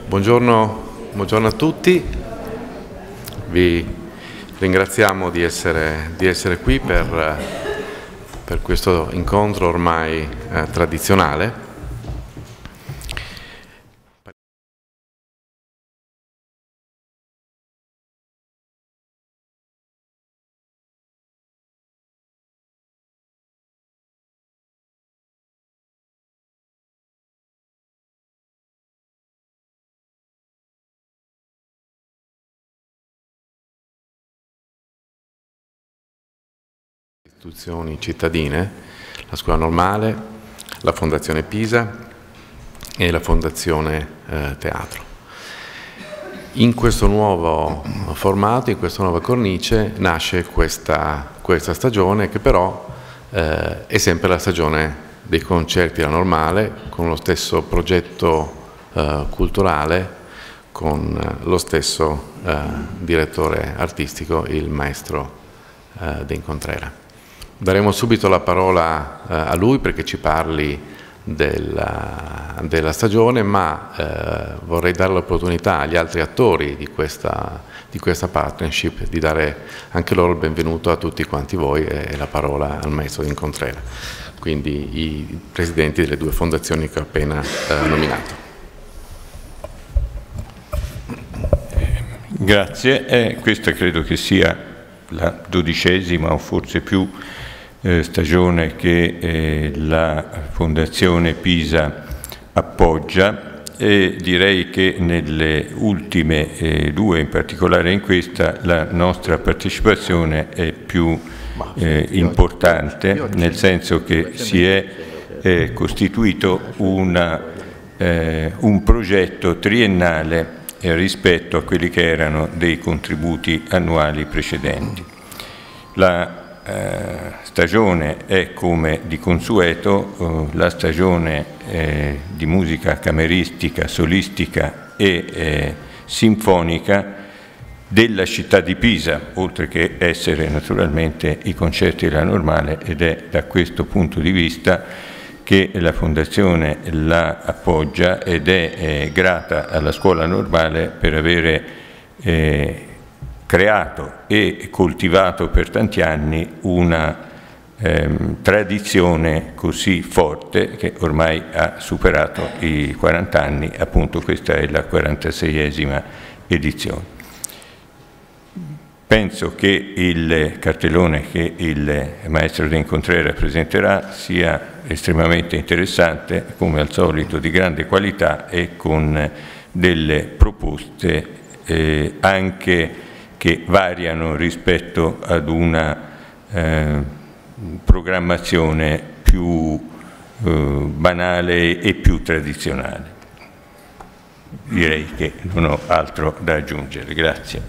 Buongiorno a tutti, vi ringraziamo di essere qui per questo incontro ormai tradizionale. Istituzioni cittadine, la Scuola Normale, la Fondazione Pisa e la Fondazione Teatro. In questo nuovo formato, in questa nuova cornice, nasce questa stagione che però è sempre la stagione dei concerti alla Normale, con lo stesso progetto culturale, con lo stesso direttore artistico, il maestro De Incontrera. Daremo subito la parola a lui perché ci parli della stagione, ma vorrei dare l'opportunità agli altri attori di questa partnership di dare anche loro il benvenuto a tutti quanti voi e la parola al maestro De Incontrera, quindi i presidenti delle due fondazioni che ho appena nominato. Grazie, questa credo che sia la 12ª o forse più stagione che la Fondazione Pisa appoggia, e direi che nelle ultime due, in particolare in questa, la nostra partecipazione è più importante, nel senso che si è costituito un progetto triennale rispetto a quelli che erano dei contributi annuali precedenti. La stagione è, come di consueto, la stagione di musica cameristica, solistica e sinfonica della città di Pisa, oltre che essere naturalmente i concerti della Normale, ed è da questo punto di vista che la Fondazione la appoggia ed è grata alla Scuola Normale per avere creato e coltivato per tanti anni una tradizione così forte che ormai ha superato i 40 anni, appunto questa è la 46esima edizione. Penso che il cartellone che il maestro De Incontrera presenterà sia estremamente interessante, come al solito di grande qualità e con delle proposte anche che variano rispetto ad una programmazione più banale e più tradizionale. Direi che non ho altro da aggiungere. Grazie.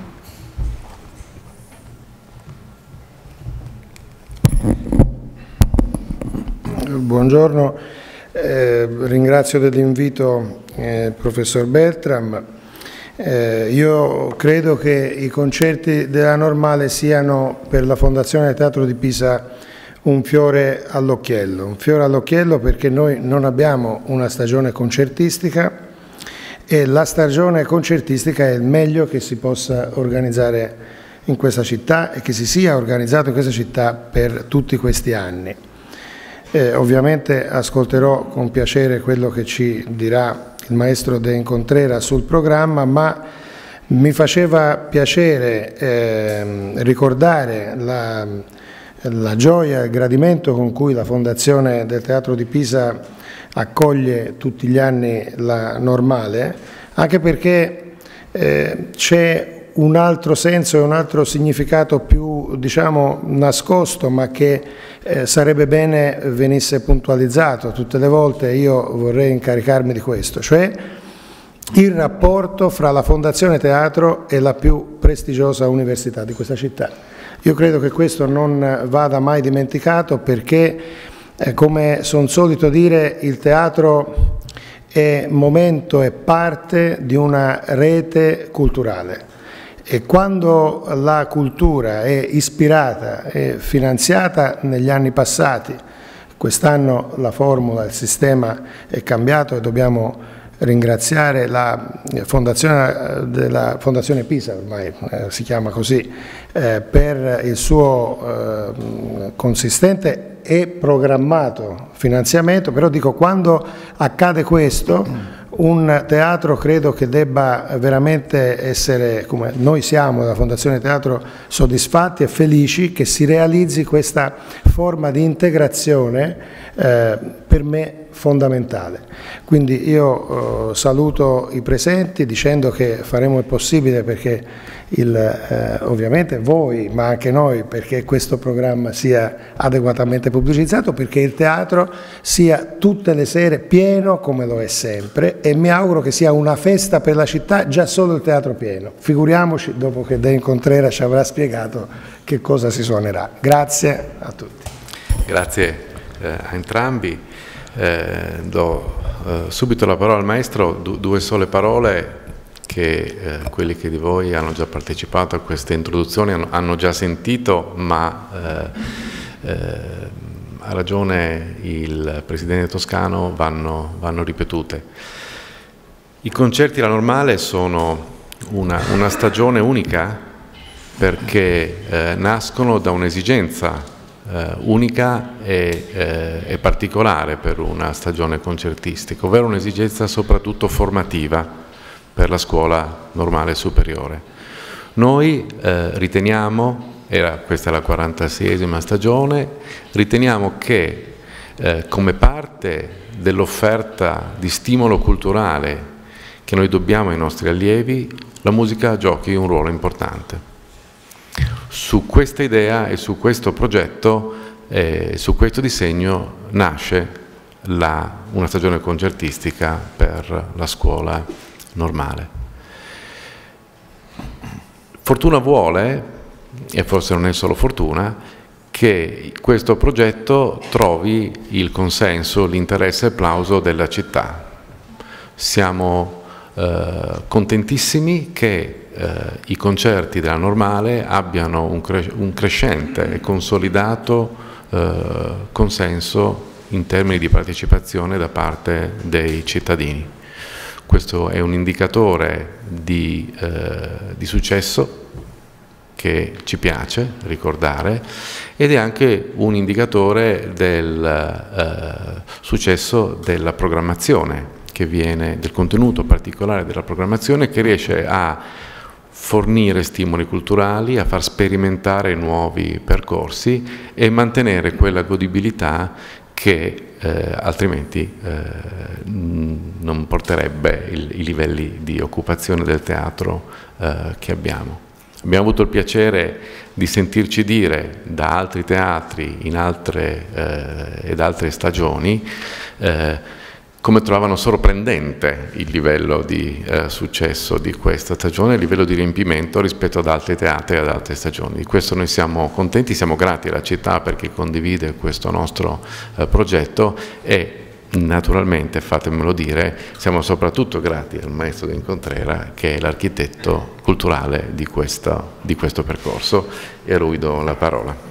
Buongiorno, ringrazio dell'invito il professor Beltram. Io credo che i concerti della Normale siano per la Fondazione Teatro di Pisa un fiore all'occhiello perché noi non abbiamo una stagione concertistica e la stagione concertistica è il meglio che si possa organizzare in questa città e che si sia organizzato in questa città per tutti questi anni. Ovviamente ascolterò con piacere quello che ci dirà il maestro De Incontrera sul programma, ma mi faceva piacere ricordare la gioia e il gradimento con cui la Fondazione del Teatro di Pisa accoglie tutti gli anni la Normale, anche perché c'è un altro senso e un altro significato più, diciamo, nascosto, ma che sarebbe bene venisse puntualizzato tutte le volte. Io vorrei incaricarmi di questo, cioè il rapporto fra la Fondazione Teatro e la più prestigiosa università di questa città. Io credo che questo non vada mai dimenticato perché, come sono solito dire, il teatro è momento e parte di una rete culturale. E quando la cultura è ispirata e finanziata negli anni passati, quest'anno la formula, il sistema è cambiato e dobbiamo ringraziare la fondazione della Fondazione Pisa, ormai si chiama così, per il suo consistente e programmato finanziamento, però dico, quando accade questo, un teatro credo che debba veramente essere, come noi siamo della Fondazione Teatro, soddisfatti e felici che si realizzi questa forma di integrazione per me fondamentale. Quindi io saluto i presenti dicendo che faremo il possibile perché ovviamente voi, ma anche noi, perché questo programma sia adeguatamente pubblicizzato, perché il teatro sia tutte le sere pieno come lo è sempre, e mi auguro che sia una festa per la città già solo il teatro pieno. Figuriamoci dopo che Denis Contreras ci avrà spiegato che cosa si suonerà. Grazie a tutti. Grazie a entrambi. Do subito la parola al maestro, due sole parole che quelli che di voi hanno già partecipato a queste introduzioni hanno già sentito, ma ha ragione il Presidente Toscano, vanno ripetute. I concerti alla Normale sono una stagione unica perché nascono da un'esigenza unica e particolare per una stagione concertistica, ovvero un'esigenza soprattutto formativa per la scuola normale superiore. Noi riteniamo, questa è la 46esima stagione, riteniamo che come parte dell'offerta di stimolo culturale che noi dobbiamo ai nostri allievi, la musica giochi un ruolo importante. Su questa idea e su questo progetto, su questo disegno nasce una stagione concertistica per la scuola normale. Fortuna vuole, e forse non è solo fortuna, che questo progetto trovi il consenso, l'interesse e l'applauso della città. Siamo contentissimi che i concerti della Normale abbiano un crescente e consolidato consenso in termini di partecipazione da parte dei cittadini. Questo è un indicatore di successo che ci piace ricordare, ed è anche un indicatore del successo della programmazione che viene, del contenuto particolare della programmazione, che riesce a fornire stimoli culturali, a far sperimentare nuovi percorsi e mantenere quella godibilità che altrimenti non porterebbe i livelli di occupazione del teatro che abbiamo. Abbiamo avuto il piacere di sentirci dire da altri teatri in altre stagioni come trovavano sorprendente il livello di successo di questa stagione, il livello di riempimento rispetto ad altri teatri e ad altre stagioni. Di questo noi siamo contenti, siamo grati alla città perché condivide questo nostro progetto, e naturalmente, fatemelo dire, siamo soprattutto grati al maestro Denis Contreras, che è l'architetto culturale di questo percorso, e a lui do la parola.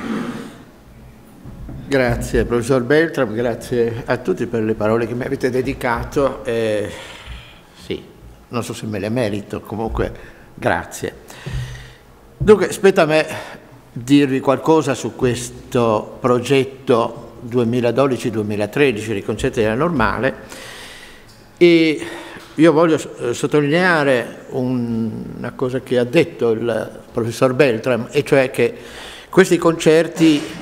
Grazie professor Beltram, grazie a tutti per le parole che mi avete dedicato. Sì, non so se me le merito, comunque grazie. Dunque, spetta a me dirvi qualcosa su questo progetto 2012-2013 dei concerti della Normale, e io voglio sottolineare una cosa che ha detto il professor Beltram, e cioè che questi concerti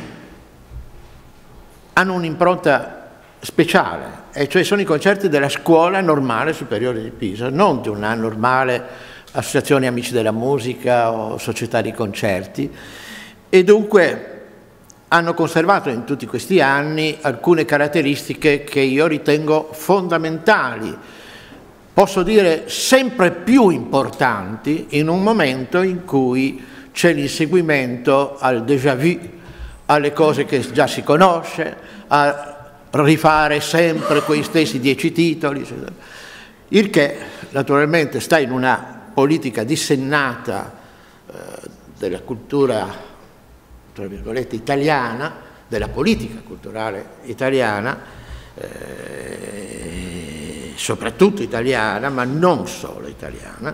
hanno un'impronta speciale, e cioè sono i concerti della Scuola Normale Superiore di Pisa, non di una normale associazione Amici della Musica o società di concerti, e dunque hanno conservato in tutti questi anni alcune caratteristiche che io ritengo fondamentali, posso dire sempre più importanti, in un momento in cui c'è l'inseguimento al déjà vu, alle cose che già si conosce, a rifare sempre quei stessi 10 titoli, il che naturalmente sta in una politica dissennata della cultura, tra virgolette, italiana, della politica culturale italiana, soprattutto italiana, ma non solo italiana,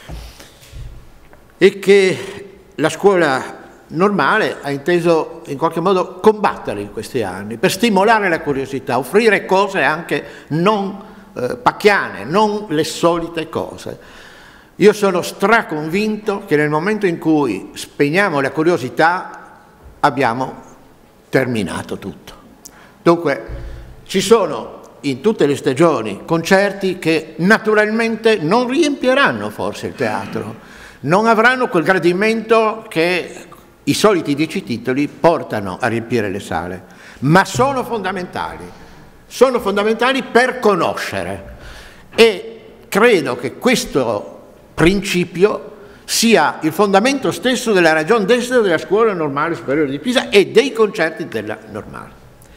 e che la scuola normale ha inteso in qualche modo combattere in questi anni, per stimolare la curiosità, offrire cose anche non pacchiane, non le solite cose. Io sono straconvinto che nel momento in cui spegniamo la curiosità abbiamo terminato tutto. Dunque ci sono in tutte le stagioni concerti che naturalmente non riempieranno forse il teatro, non avranno quel gradimento che i soliti 10 titoli portano a riempire le sale, ma sono fondamentali per conoscere, e credo che questo principio sia il fondamento stesso della ragion d'essere della Scuola Normale Superiore di Pisa e dei concerti della Normale.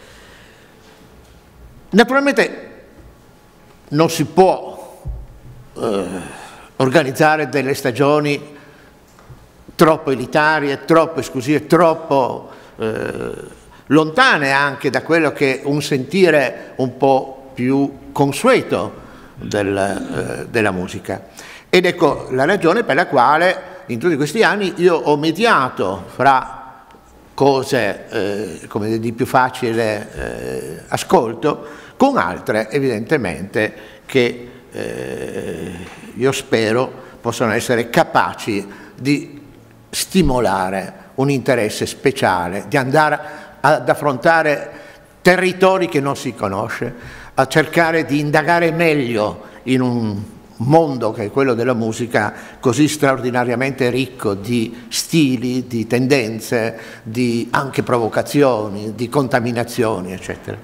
Naturalmente non si può organizzare delle stagioni troppo elitarie, troppo esclusive, troppo lontane anche da quello che è un sentire un po' più consueto della musica. Ed ecco la ragione per la quale in tutti questi anni io ho mediato fra cose come dire, di più facile ascolto con altre evidentemente che io spero possano essere capaci di stimolare un interesse speciale, di andare ad affrontare territori che non si conosce, a cercare di indagare meglio in un mondo che è quello della musica così straordinariamente ricco di stili, di tendenze, di anche provocazioni, di contaminazioni, eccetera.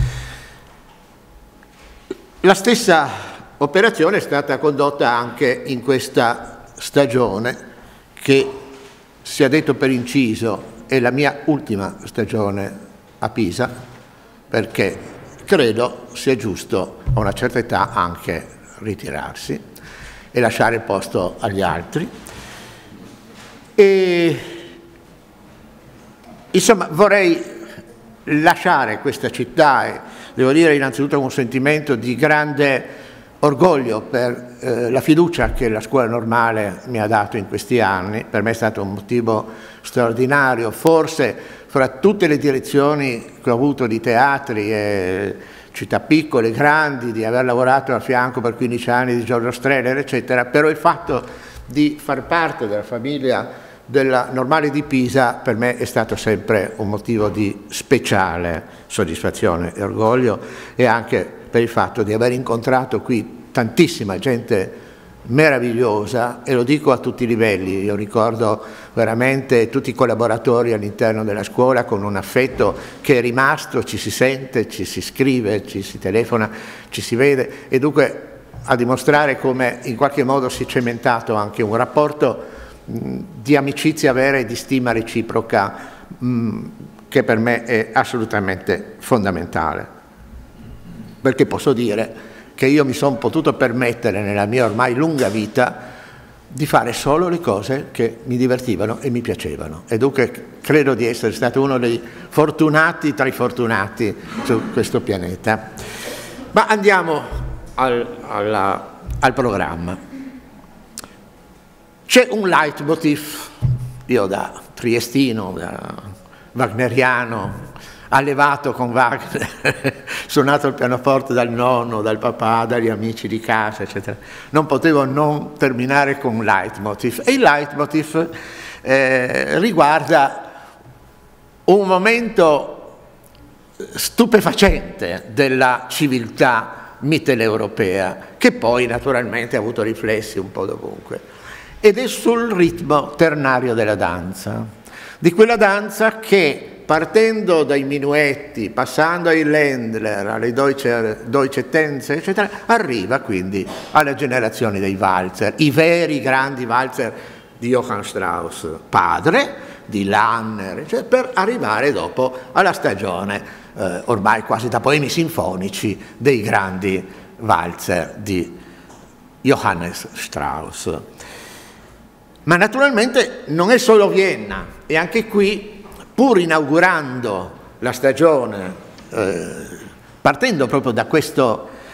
La stessa operazione è stata condotta anche in questa stagione che, sia detto per inciso, è la mia ultima stagione a Pisa, perché credo sia giusto a una certa età anche ritirarsi e lasciare il posto agli altri. E insomma vorrei lasciare questa città e devo dire innanzitutto con un sentimento di grande orgoglio per la fiducia che la Scuola Normale mi ha dato in questi anni. Per me è stato un motivo straordinario, forse fra tutte le direzioni che ho avuto di teatri e città piccole, grandi, di aver lavorato a fianco per 15 anni di Giorgio Strehler, eccetera, però il fatto di far parte della famiglia della Normale di Pisa per me è stato sempre un motivo di speciale soddisfazione e orgoglio, e anche per il fatto di aver incontrato qui tantissima gente meravigliosa, e lo dico a tutti i livelli. Io ricordo veramente tutti i collaboratori all'interno della scuola con un affetto che è rimasto, ci si sente, ci si scrive, ci si telefona, ci si vede, e dunque a dimostrare come in qualche modo si è cementato anche un rapporto di amicizia vera e di stima reciproca che per me è assolutamente fondamentale, perché posso dire che io mi sono potuto permettere nella mia ormai lunga vita di fare solo le cose che mi divertivano e mi piacevano, e dunque credo di essere stato uno dei fortunati tra i fortunati su questo pianeta. Ma andiamo al programma. C'è un leitmotiv, io da triestino, da wagneriano, allevato con Wagner, suonato il pianoforte dal nonno, dal papà, dagli amici di casa, eccetera. Non potevo non terminare con un leitmotiv. E il leitmotiv riguarda un momento stupefacente della civiltà mitteleuropea, che poi naturalmente ha avuto riflessi un po' dovunque. Ed è sul ritmo ternario della danza, di quella danza che, partendo dai minuetti, passando ai Ländler, alle Deutsche Tänze, eccetera, arriva quindi alle generazioni dei Walzer, i veri grandi Walzer di Johann Strauss, padre, di Lanner, eccetera, per arrivare dopo alla stagione, ormai quasi da poemi sinfonici, dei grandi Walzer di Johannes Strauss. Ma naturalmente non è solo Vienna, e anche qui, pur inaugurando la stagione, partendo proprio da questo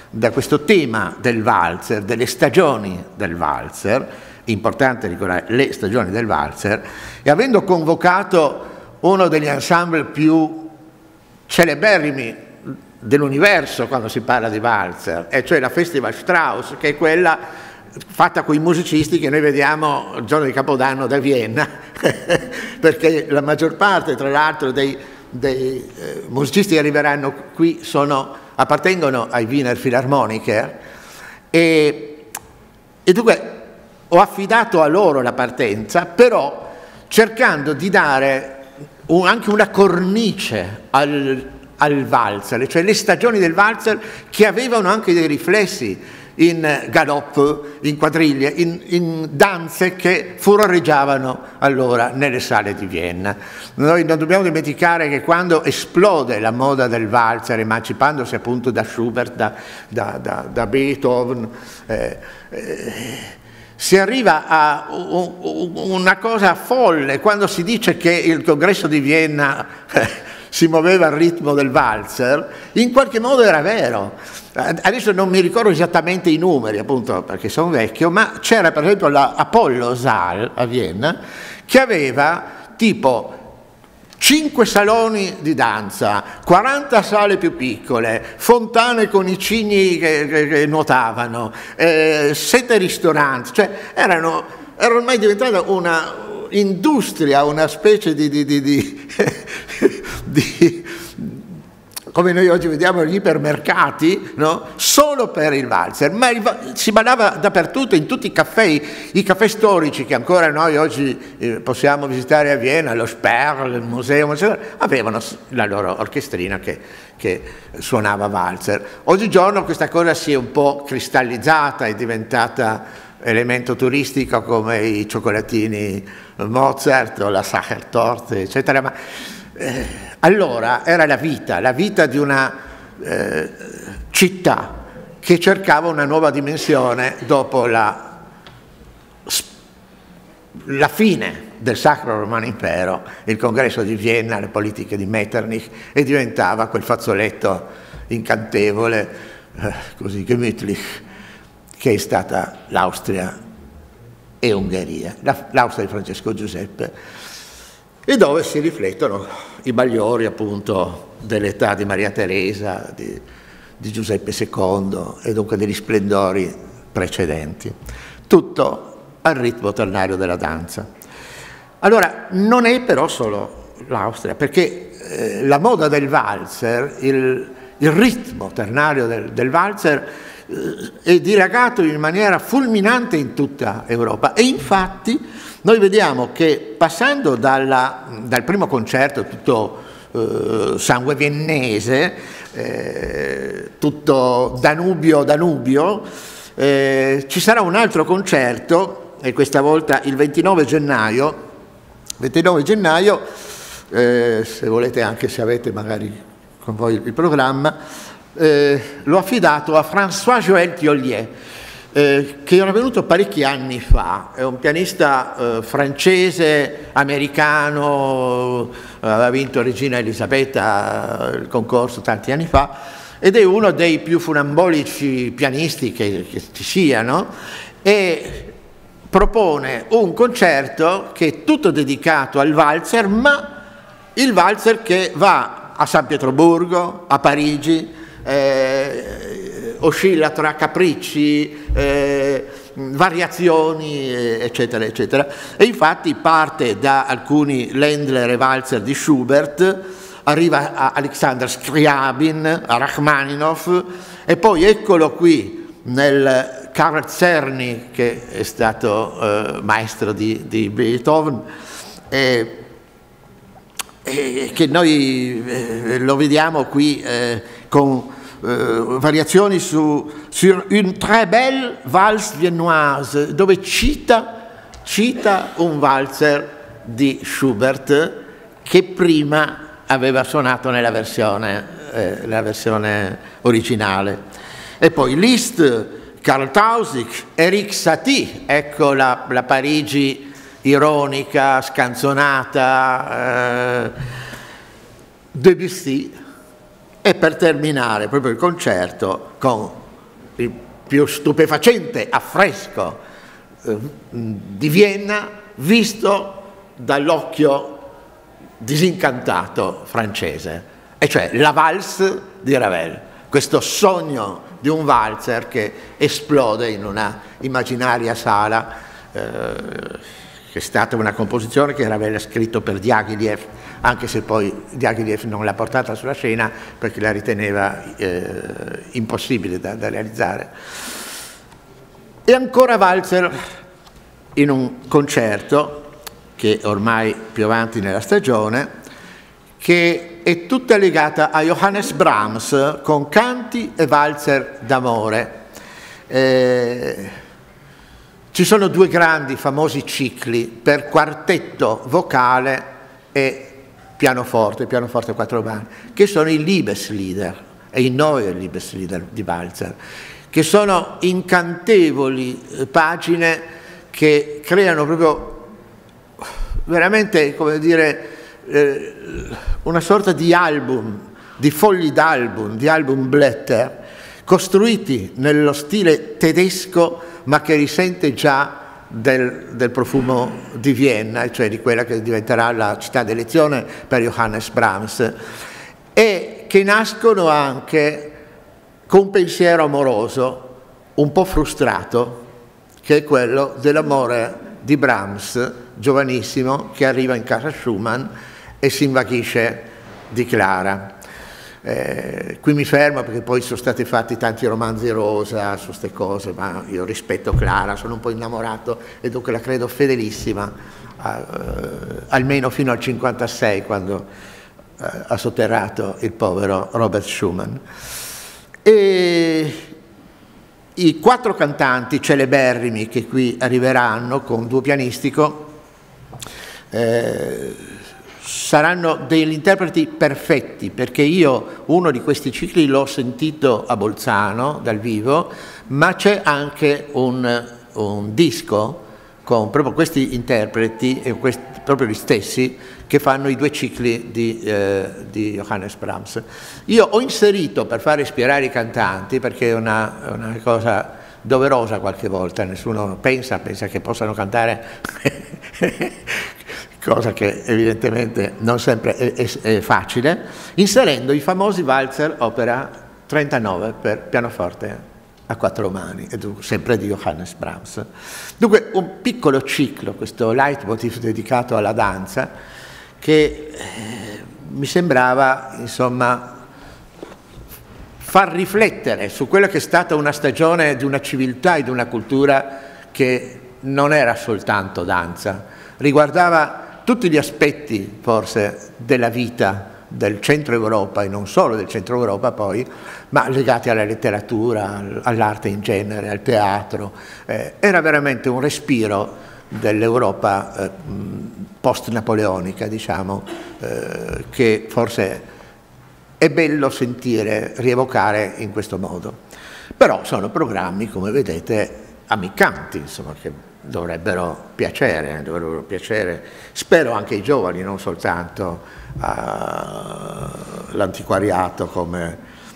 da questo tema del valzer, delle stagioni del valzer, importante ricordare le stagioni del valzer, e avendo convocato uno degli ensemble più celeberrimi dell'universo quando si parla di valzer, e cioè la Festival Strauss, che è quella fatta con i musicisti che noi vediamo il giorno di Capodanno da Vienna, perché la maggior parte, tra l'altro, dei musicisti che arriveranno qui appartengono ai Wiener Philharmoniker, e dunque ho affidato a loro la partenza, però cercando di dare anche una cornice al valzer, cioè le stagioni del valzer che avevano anche dei riflessi in galop, in quadriglie, in danze che furoreggiavano allora nelle sale di Vienna. Noi non dobbiamo dimenticare che quando esplode la moda del valzer, emancipandosi appunto da Schubert, da Beethoven, si arriva a una cosa folle quando si dice che il congresso di Vienna si muoveva al ritmo del valzer. In qualche modo era vero. Adesso non mi ricordo esattamente i numeri, appunto perché sono vecchio, ma c'era per esempio la Apollo Saal a Vienna che aveva tipo 5 saloni di danza, 40 sale più piccole, fontane con i cigni che nuotavano, 7 ristoranti, cioè era ormai diventata una industria, una specie di come noi oggi vediamo gli ipermercati, no? Solo per il valzer, ma si ballava dappertutto, in tutti i caffè storici che ancora noi oggi possiamo visitare a Vienna, lo Sperl, il museo, avevano la loro orchestrina che suonava valzer. Oggigiorno questa cosa si è un po' cristallizzata, è diventata elemento turistico come i cioccolatini Mozart o la Sachertorte, eccetera, ma allora era la vita di una città che cercava una nuova dimensione dopo la fine del Sacro Romano Impero, il congresso di Vienna, le politiche di Metternich, e diventava quel fazzoletto incantevole, così gemütlich, che è stata l'Austria e Ungheria, l'Austria di Francesco Giuseppe, e dove si riflettono i bagliori appunto dell'età di Maria Teresa, di Giuseppe II e dunque degli splendori precedenti. Tutto al ritmo ternario della danza. Allora, non è però solo l'Austria, perché la moda del valzer, il ritmo ternario del valzer è dilagato in maniera fulminante in tutta Europa, e infatti noi vediamo che passando dal primo concerto tutto sangue viennese, tutto Danubio, ci sarà un altro concerto, e questa volta il 29 gennaio, se volete, anche se avete magari con voi il programma, l'ho affidato a François-Joël Thiollier, che era venuto parecchi anni fa. È un pianista francese, americano, aveva vinto Regina Elisabetta il concorso tanti anni fa, ed è uno dei più funambolici pianisti che ci siano, e propone un concerto che è tutto dedicato al valzer, ma il valzer che va a San Pietroburgo, a Parigi, oscilla tra capricci, variazioni, eccetera, eccetera. E infatti parte da alcuni Ländler e valzer di Schubert, arriva a Alexander Scriabin, a Rachmaninov, e poi eccolo qui nel Karl Czerny, che è stato maestro di Beethoven, che noi lo vediamo qui con variazioni sur une très belle valse viennoise, dove cita un valzer di Schubert che prima aveva suonato nella versione originale. E poi Liszt, Karl Tausig, Erik Satie, ecco la Parigi ironica, scanzonata, Debussy, e per terminare proprio il concerto con il più stupefacente affresco di Vienna visto dall'occhio disincantato francese, e cioè la valse di Ravel, questo sogno di un valzer che esplode in una immaginaria sala, che è stata una composizione che Ravel ha scritto per Diaghilev, anche se poi Diaghilev non l'ha portata sulla scena perché la riteneva impossibile da realizzare. E ancora valzer in un concerto che ormai più avanti nella stagione, che è tutta legata a Johannes Brahms con canti e valzer d'amore. Ci sono due grandi famosi cicli per quartetto vocale e pianoforte a quattro mani, che sono i Liebeslieder e i Neue Liebeslieder di Walzer, che sono incantevoli pagine che creano proprio veramente, come dire, una sorta di album, di fogli d'album, di albumblätter, costruiti nello stile tedesco, ma che risente già del profumo di Vienna, cioè di quella che diventerà la città d'elezione per Johannes Brahms, e che nascono anche con un pensiero amoroso un po' frustrato, che è quello dell'amore di Brahms, giovanissimo, che arriva in casa Schumann e si invaghisce di Clara. Qui mi fermo perché poi sono stati fatti tanti romanzi rosa su queste cose, ma io rispetto Clara, sono un po' innamorato e dunque la credo fedelissima, almeno fino al 1956, quando ha sotterrato il povero Robert Schumann. E i quattro cantanti celeberrimi che qui arriveranno con duo pianistico saranno degli interpreti perfetti, perché io uno di questi cicli l'ho sentito a Bolzano dal vivo, ma c'è anche un disco con proprio questi interpreti, e proprio gli stessi, che fanno i due cicli di Johannes Brahms. Io ho inserito, per far ispirare i cantanti, perché è una cosa doverosa qualche volta, nessuno pensa che possano cantare cosa che evidentemente non sempre è facile, inserendo i famosi valzer opera 39 per pianoforte a quattro mani, sempre di Johannes Brahms. Dunque un piccolo ciclo, questo leitmotiv dedicato alla danza, che mi sembrava, insomma, far riflettere su quella che è stata una stagione di una civiltà e di una cultura che non era soltanto danza, riguardava tutti gli aspetti forse della vita del centro Europa, e non solo del centro Europa poi, ma legati alla letteratura, all'arte in genere, al teatro. Era veramente un respiro dell'Europa post-napoleonica, diciamo, che forse è bello sentire, rievocare in questo modo. Però sono programmi, come vedete, ammiccanti, insomma, che dovrebbero piacere, spero anche ai giovani, non soltanto all'antiquariato come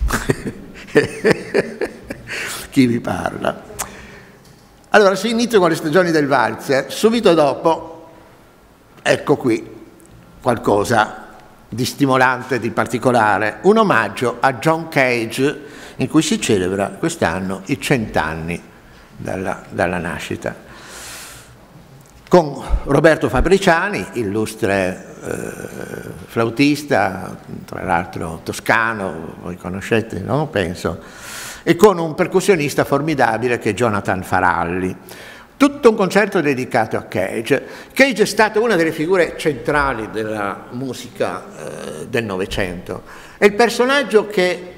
chi vi parla. Allora si inizia con le stagioni del valzer, subito dopo, ecco qui qualcosa di stimolante, di particolare, un omaggio a John Cage, in cui si celebra quest'anno i 100 anni dalla nascita, con Roberto Fabriciani, illustre flautista, tra l'altro toscano, voi conoscete, no? Penso, e con un percussionista formidabile che è Jonathan Faralli. Tutto un concerto dedicato a Cage. Cage è stata una delle figure centrali della musica del Novecento. È il personaggio che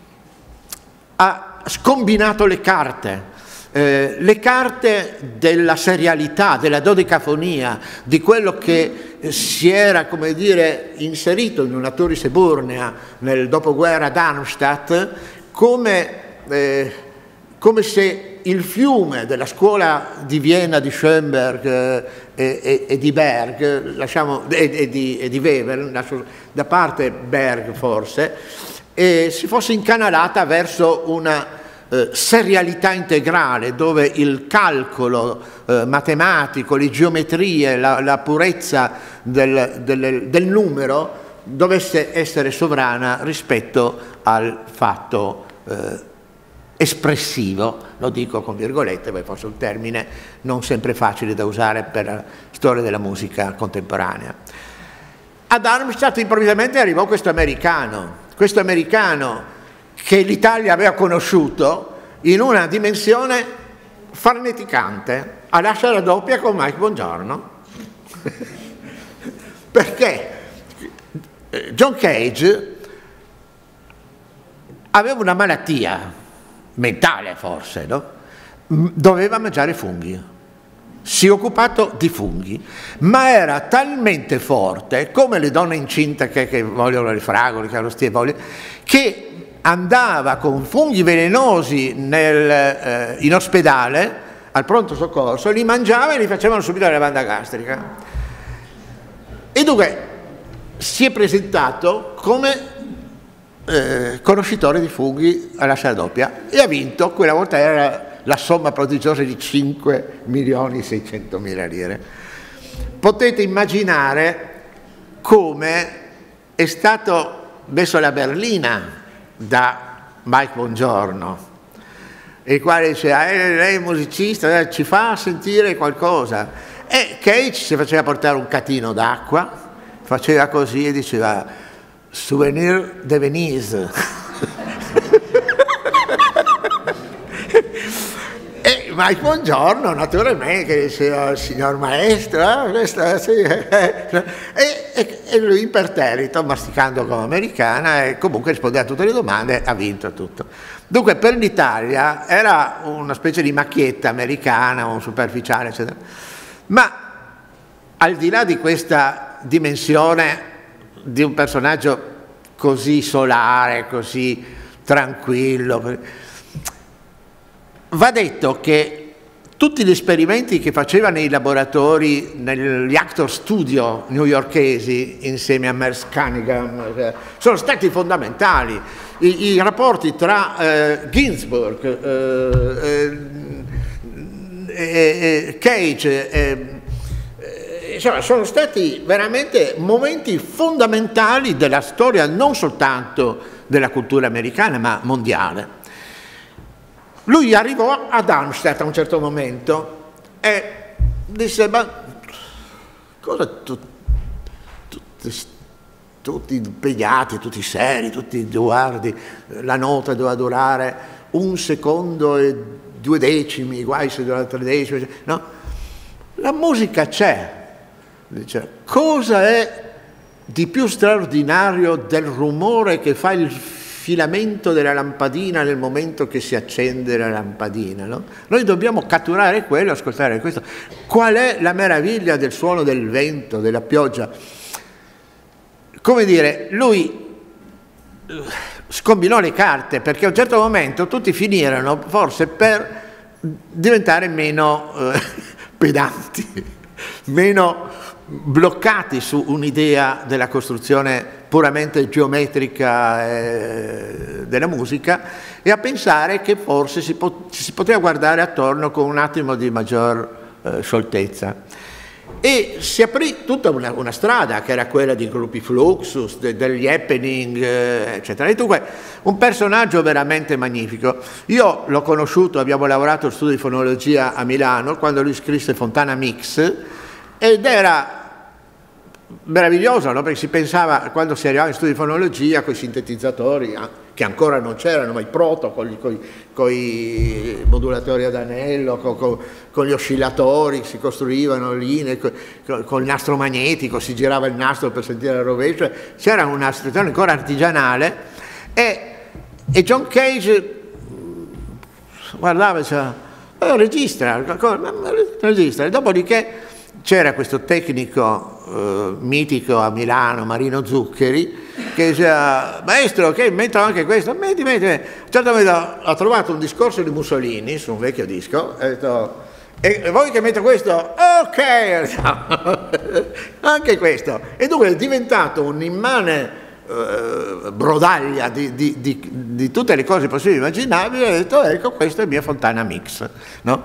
ha scombinato le carte della serialità, della dodecafonia, di quello che si era, come dire, inserito in una Turis eburnea nel dopoguerra Darmstadt, come se il fiume della scuola di Vienna di Schoenberg e di Berg, e di Webern, lascio da parte Berg forse, si fosse incanalata verso serialità integrale, dove il calcolo matematico, le geometrie, la purezza del numero dovesse essere sovrana rispetto al fatto espressivo, lo dico con virgolette, poi forse un termine non sempre facile da usare per la storia della musica contemporanea. A Darmstadt improvvisamente arrivò questo americano che l'Italia aveva conosciuto in una dimensione farneticante, a lasciare la doppia con Mike Bongiorno. Perché John Cage aveva una malattia mentale, forse, no? Doveva mangiare funghi, si è occupato di funghi, ma era talmente forte, come le donne incinte che vogliono le fragole, che hanno stievoli, che andava con funghi velenosi in ospedale, al pronto soccorso, li mangiava e li facevano subito la lavanda gastrica. E dunque si è presentato come conoscitore di funghi alla scia doppia e ha vinto. Quella volta era la somma prodigiosa di 5.600.000 lire. Potete immaginare come è stato messo alla berlina da Mike Bongiorno, il quale dice lei è musicista, ci fa sentire qualcosa, e Cage si faceva portare un catino d'acqua, faceva così e diceva souvenir de Venise. E Mike Bongiorno naturalmente che diceva signor maestro, e lui imperterrito, masticando come americana, e comunque rispondeva a tutte le domande, ha vinto tutto. Dunque per l'Italia era una specie di macchietta americana, un superficiale, eccetera. Ma al di là di questa dimensione di un personaggio così solare, così tranquillo, va detto che tutti gli esperimenti che faceva nei laboratori, negli Actor Studio newyorkesi, insieme a Merce Cunningham, sono stati fondamentali. I rapporti tra Ginsberg, Cage, insomma, sono stati veramente momenti fondamentali della storia non soltanto della cultura americana, ma mondiale. Lui arrivò a Darmstadt a un certo momento e disse, ma cosa tutti impegnati, tutti seri, tutti guardi, la nota doveva durare 1 secondo e 2 decimi, guai se durava 3 decimi, no? La musica c'è. Dice, cosa è di più straordinario del rumore che fa il filamento della lampadina nel momento che si accende la lampadina, no? Noi dobbiamo catturare quello, ascoltare questo. Qual è la meraviglia del suono del vento, della pioggia? Come dire, lui scombinò le carte, perché a un certo momento tutti finirono forse per diventare meno pedanti, meno bloccati su un'idea della costruzione puramente geometrica della musica, e a pensare che forse si poteva guardare attorno con un attimo di maggior scioltezza. E si aprì tutta una strada che era quella di gruppi Fluxus, degli happening, eccetera. E dunque un personaggio veramente magnifico. Io l'ho conosciuto, abbiamo lavorato allo studio di fonologia a Milano quando lui scrisse Fontana Mix, ed era meraviglioso, no? Perché si pensava, quando si arrivava in studio di fonologia, con i sintetizzatori, che ancora non c'erano, ma i proto, con i modulatori ad anello, con gli oscillatori, si costruivano linee, con il nastro magnetico, si girava il nastro per sentire la rovescia, c'era una situazione ancora artigianale, e John Cage guardava e diceva, registra, e dopodiché c'era questo tecnico mitico a Milano, Marino Zuccheri, che diceva, maestro, che metto anche questo, metti. Certo, ho trovato un discorso di Mussolini su un vecchio disco, e ho detto, e voi che metto questo? Ok, anche questo. E dunque è diventato un immane brodaglia di tutte le cose possibili e immaginabili, e ho detto ecco, questa è la mia Fontana Mix, no?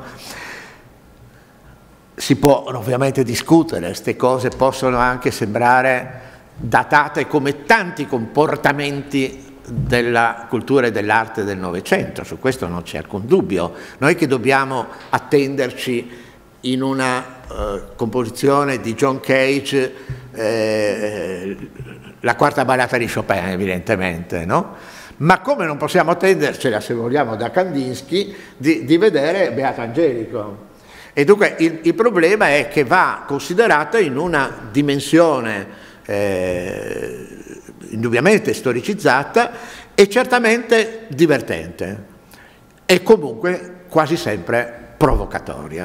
Si può ovviamente discutere, queste cose possono anche sembrare datate come tanti comportamenti della cultura e dell'arte del Novecento, su questo non c'è alcun dubbio. Noi che dobbiamo attenderci in una composizione di John Cage, la quarta ballata di Chopin evidentemente, no? Ma come non possiamo attendercela, se vogliamo, da Kandinsky, di vedere Beato Angelico. E dunque il problema è che va considerata in una dimensione indubbiamente storicizzata e certamente divertente e comunque quasi sempre provocatoria.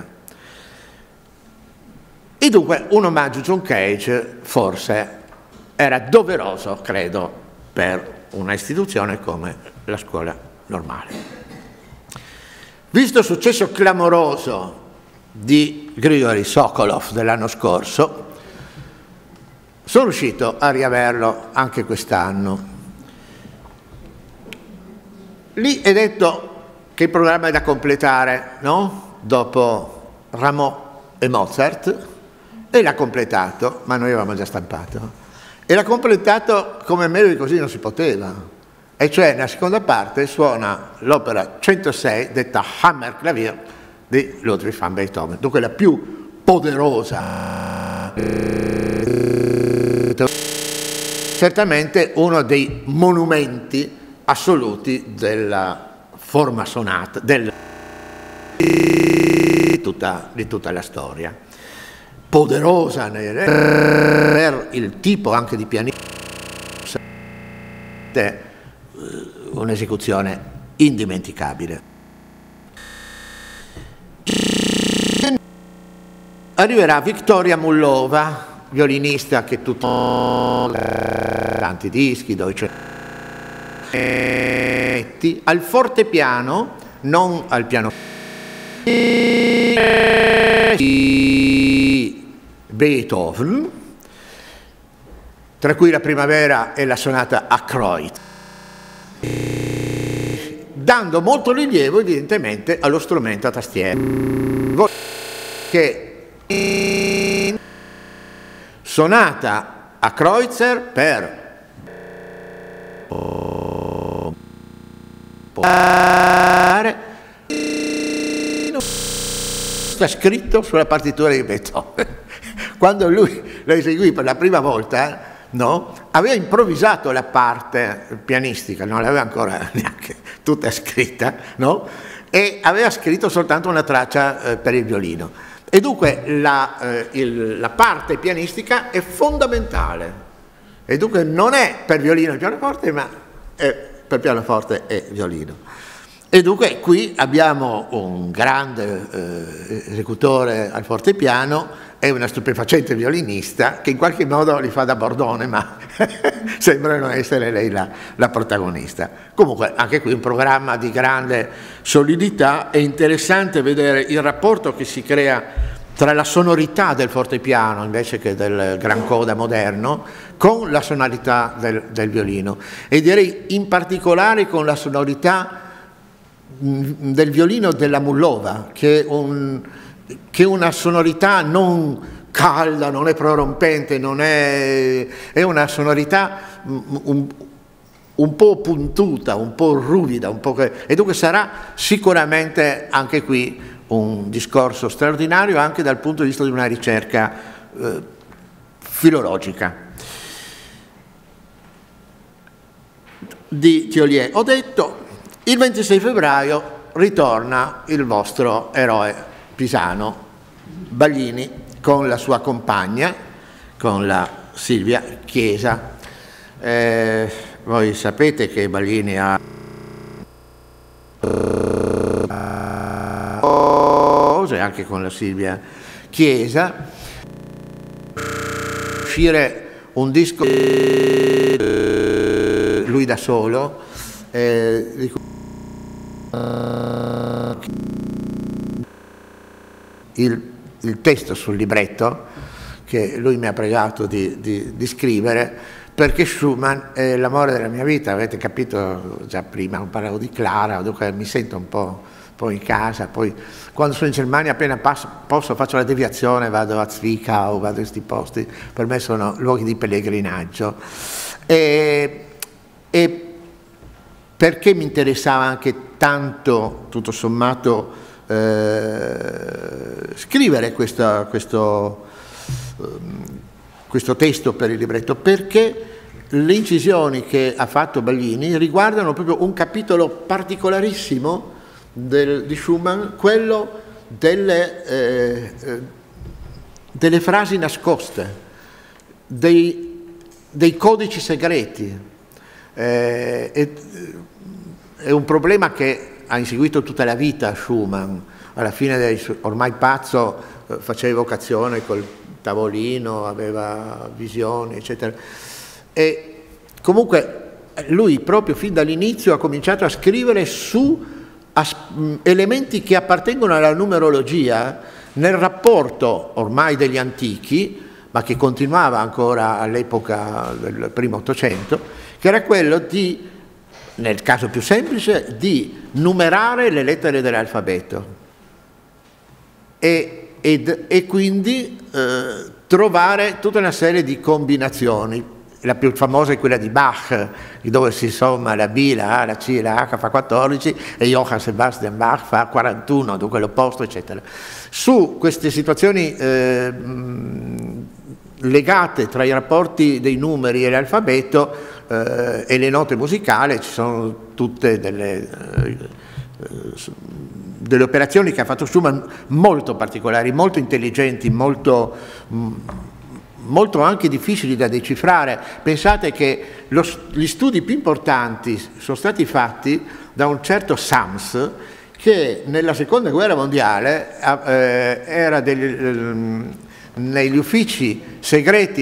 E dunque un omaggio a John Cage forse era doveroso, credo, per una istituzione come la Scuola Normale. Visto il successo clamoroso di Grigorij Sokolov dell'anno scorso, sono riuscito a riaverlo anche quest'anno. Lì è detto che il programma è da completare, no? Dopo Rameau e Mozart, e l'ha completato, ma noi avevamo già stampato, e l'ha completato come meglio di così non si poteva, e cioè nella seconda parte suona l'opera 106 detta Hammerklavier di Ludwig van Beethoven, dunque la più poderosa, certamente uno dei monumenti assoluti della forma sonata di tutta la storia, poderosa per il tipo anche di pianista, un'esecuzione indimenticabile. Arriverà Victoria Mullova, violinista che tanti dischi, Deutsche, al fortepiano, non al piano, Beethoven, tra cui la primavera e la sonata a Kreuz, dando molto rilievo evidentemente allo strumento a tastiera, che sonata a Kreutzer per sta scritto sulla partitura di Beethoven. Quando lui la eseguì per la prima volta, no, aveva improvvisato la parte pianistica, non l'aveva ancora neanche tutta scritta, no? E aveva scritto soltanto una traccia per il violino. E dunque la parte pianistica è fondamentale, e dunque non è per violino e pianoforte, ma è per pianoforte e violino. E dunque qui abbiamo un grande esecutore al fortepiano e una stupefacente violinista che in qualche modo li fa da bordone, ma sembra non essere lei la protagonista. Comunque anche qui un programma di grande solidità. È interessante vedere il rapporto che si crea tra la sonorità del fortepiano invece che del gran coda moderno con la sonorità del violino, e direi in particolare con la sonorità del violino della Mullova, che è una sonorità non calda, non è prorompente, è una sonorità un po' puntuta, un po' ruvida, e dunque sarà sicuramente anche qui un discorso straordinario anche dal punto di vista di una ricerca filologica. Di Thiollier ho detto. Il 26 febbraio ritorna il vostro eroe pisano, Baglini, con la sua compagna, con la Silvia Chiesa. Voi sapete che Baglini ha anche con la Silvia Chiesa, uscire un disco lui da solo, il testo sul libretto che lui mi ha pregato di scrivere, perché Schumann è l'amore della mia vita, avete capito già prima, parlavo di Clara, dunque mi sento un po' in casa, poi quando sono in Germania appena posso faccio la deviazione, vado a Zwickau, vado in questi posti, per me sono luoghi di pellegrinaggio. E perché mi interessava anche tanto, tutto sommato, scrivere questo testo per il libretto? Perché le incisioni che ha fatto Baglini riguardano proprio un capitolo particolarissimo di Schumann, quello delle frasi nascoste, dei codici segreti. È un problema che ha inseguito tutta la vita Schumann. Alla fine, ormai pazzo, faceva evocazione col tavolino, aveva visioni, eccetera. E comunque lui proprio fin dall'inizio ha cominciato a scrivere su elementi che appartengono alla numerologia nel rapporto ormai degli antichi, ma che continuava ancora all'epoca del primo Ottocento, che era quello di, nel caso più semplice, di numerare le lettere dell'alfabeto e quindi trovare tutta una serie di combinazioni. La più famosa è quella di Bach, dove si somma la B, la A, la C e la H fa 14 e Johann Sebastian Bach fa 41, dunque l'opposto, eccetera. Su queste situazioni legate tra i rapporti dei numeri e l'alfabeto e le note musicali ci sono tutte delle operazioni che ha fatto Schumann molto particolari, molto intelligenti, molto anche difficili da decifrare. Pensate che gli studi più importanti sono stati fatti da un certo Sams, che nella seconda guerra mondiale era negli uffici segreti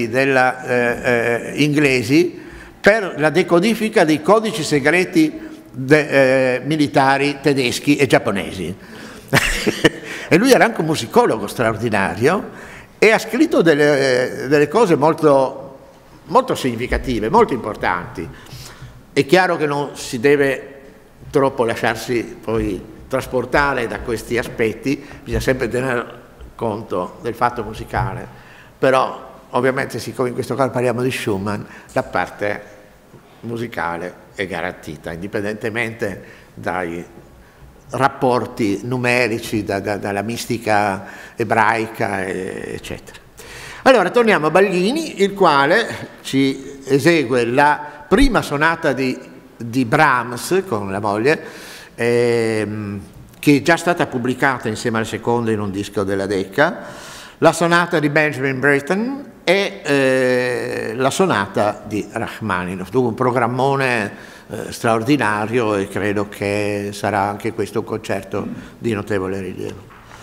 inglesi per la decodifica dei codici segreti militari tedeschi e giapponesi. E lui era anche un musicologo straordinario e ha scritto delle cose molto, molto significative, molto importanti. È chiaro che non si deve troppo lasciarsi poi trasportare da questi aspetti, bisogna sempre tenere conto del fatto musicale, però ovviamente siccome in questo caso parliamo di Schumann, la parte musicale è garantita, indipendentemente dai rapporti numerici, dalla mistica ebraica, eccetera. Allora, torniamo a Baglini, il quale ci esegue la prima sonata di Brahms con la moglie, che è già stata pubblicata insieme alla seconda in un disco della Decca, la sonata di Benjamin Britten e la sonata di Rachmaninoff. Dunque un programmone straordinario, e credo che sarà anche questo un concerto di notevole rilievo.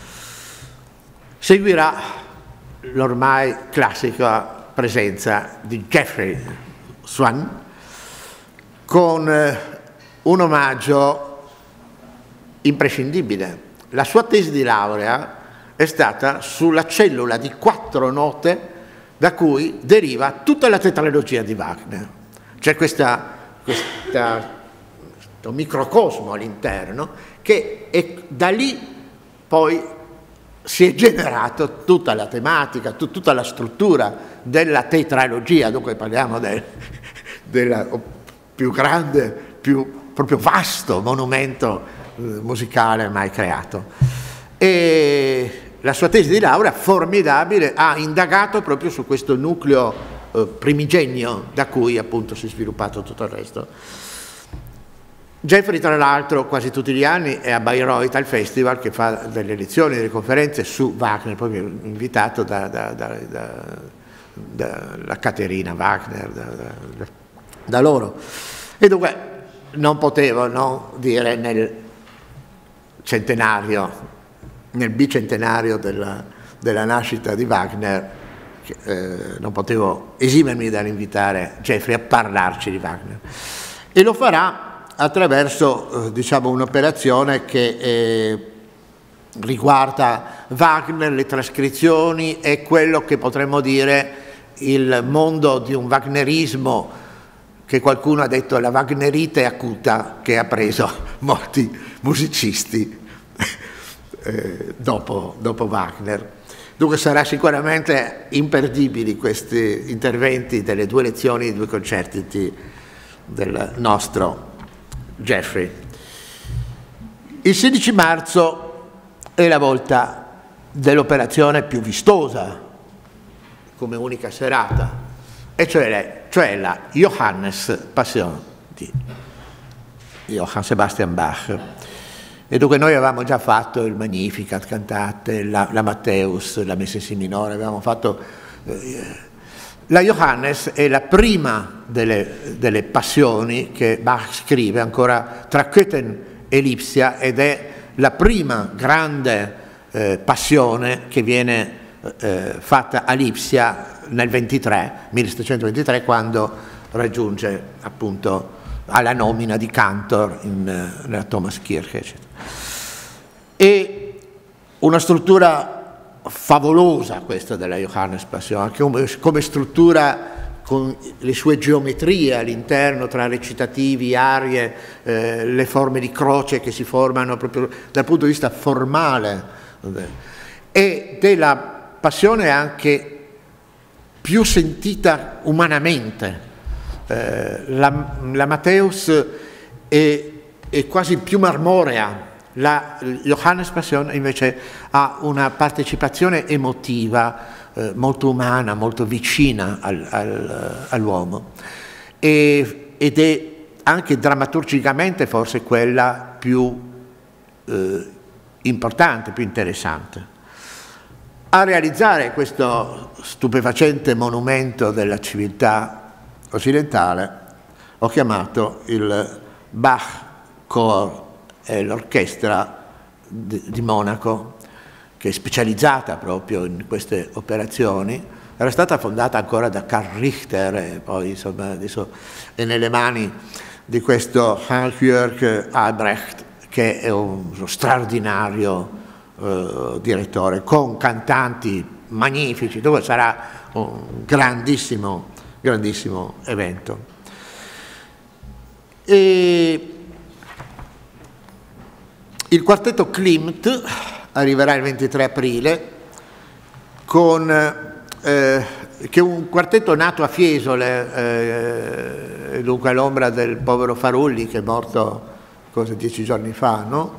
Seguirà l'ormai classica presenza di Jeffrey Swan con un omaggio imprescindibile. La sua tesi di laurea è stata sulla cellula di 4 note da cui deriva tutta la tetralogia di Wagner. C'è questo microcosmo all'interno che da lì poi si è generato tutta la tematica, tutta la struttura della tetralogia, dunque parliamo del più grande, più proprio vasto monumento musicale mai creato. E la sua tesi di laurea, formidabile, ha indagato proprio su questo nucleo primigenio da cui appunto si è sviluppato tutto il resto. Jeffrey, tra l'altro, quasi tutti gli anni è a Bayreuth al festival, che fa delle lezioni, delle conferenze su Wagner, poi invitato dalla Caterina Wagner, da loro. E dunque non potevo non dire nel bicentenario della nascita di Wagner, non potevo esimermi dall'invitare Jeffrey a parlarci di Wagner. E lo farà attraverso diciamo un'operazione che riguarda Wagner, le trascrizioni e quello che potremmo dire il mondo di un wagnerismo che qualcuno ha detto la wagnerite acuta che ha preso molti musicisti dopo Wagner. Dunque sarà sicuramente imperdibili questi interventi delle 2 lezioni, i 2 concerti del nostro Jeffrey. Il 16 marzo è la volta dell'operazione più vistosa come unica serata, e cioè la Johannes Passion di Johann Sebastian Bach. E dunque noi avevamo già fatto il Magnificat cantate, la Matthäus, la Messa in Si minore, avevamo fatto... la Johannes è la prima delle passioni che Bach scrive ancora tra Köthen e Lipsia, ed è la prima grande passione che viene fatta a Lipsia nel 1723, quando raggiunge appunto alla nomina di cantor nella Thomaskirche, eccetera. E una struttura favolosa questa della Johannes Passion, come struttura, con le sue geometrie all'interno tra recitativi, arie, le forme di croce che si formano proprio dal punto di vista formale, e della passione anche piu sentita umanamente. La Matthäus è quasi più marmorea, la Johannes Passion invece ha una partecipazione emotiva molto umana, molto vicina all'uomo, ed è anche drammaturgicamente forse quella più importante, più interessante. A realizzare questo stupefacente monumento della civiltà occidentale ho chiamato il Bach Chor e l'orchestra di Monaco, che è specializzata proprio in queste operazioni. Era stata fondata ancora da Karl Richter e poi insomma adesso è nelle mani di questo Hans-Jörg Albrecht, che è uno straordinario direttore, con cantanti magnifici, dove sarà un grandissimo evento. E il quartetto Klimt arriverà il 23 aprile, che è un quartetto nato a Fiesole, dunque all'ombra del povero Farulli, che è morto 10 giorni fa, no?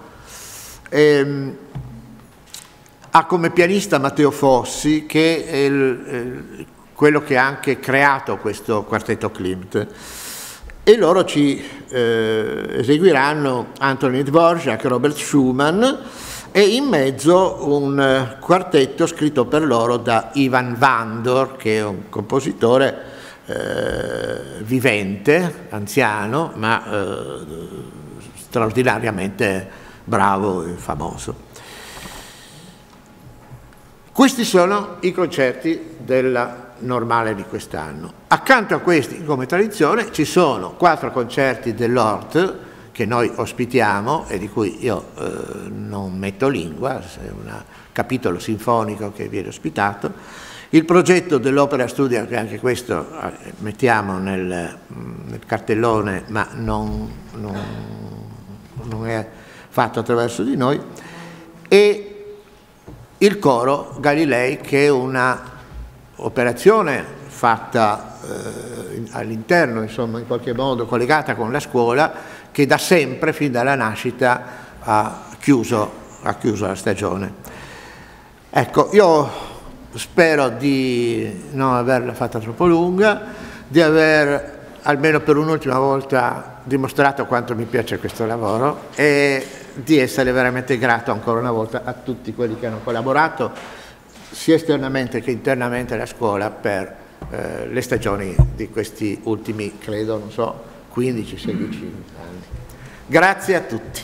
Ha come pianista Matteo Fossi, che è quello che ha anche creato questo quartetto Klimt, e loro ci eseguiranno Antonin Dvorak, Robert Schumann, e in mezzo un quartetto scritto per loro da Ivan Vandor, che è un compositore vivente, anziano, ma straordinariamente bravo e famoso. Questi sono i concerti della Normale di quest'anno. Accanto a questi, come tradizione, ci sono 4 concerti dell'Ort che noi ospitiamo e di cui io non metto lingua, è un capitolo sinfonico che viene ospitato. Il progetto dell'Opera Studio, che anche questo mettiamo nel cartellone, ma non è fatto attraverso di noi, e il coro Galilei, che è una operazione fatta all'interno, insomma, in qualche modo collegata con la scuola, che da sempre, fin dalla nascita, ha chiuso la stagione. Ecco, io spero di non averla fatta troppo lunga, di aver almeno per un'ultima volta dimostrato quanto mi piace questo lavoro e di essere veramente grato ancora una volta a tutti quelli che hanno collaborato sia esternamente che internamente alla scuola per le stagioni di questi ultimi, credo, 15-16 anni. Grazie a tutti.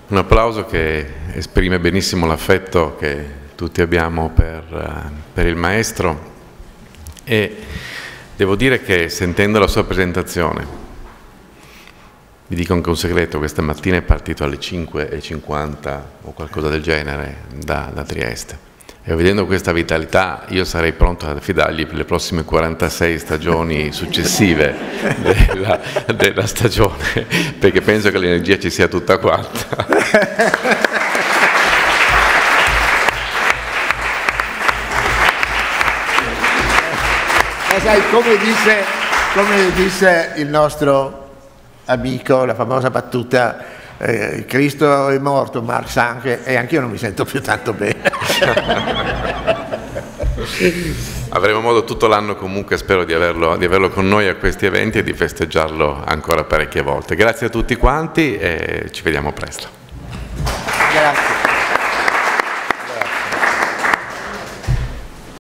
Un applauso che esprime benissimo l'affetto che tutti abbiamo per il maestro, e devo dire che sentendo la sua presentazione, vi dico anche un segreto: questa mattina è partito alle 5:50 o qualcosa del genere da Trieste, e vedendo questa vitalità io sarei pronto ad affidargli per le prossime 46 stagioni successive della stagione, perché penso che l'energia ci sia tutta quanta. Ma sai, come disse il nostro amico, la famosa battuta, Cristo è morto, Marx anche, e anch'io non mi sento più tanto bene. Avremo modo tutto l'anno comunque, spero, di averlo con noi a questi eventi e di festeggiarlo ancora parecchie volte. Grazie a tutti quanti e ci vediamo presto. Grazie.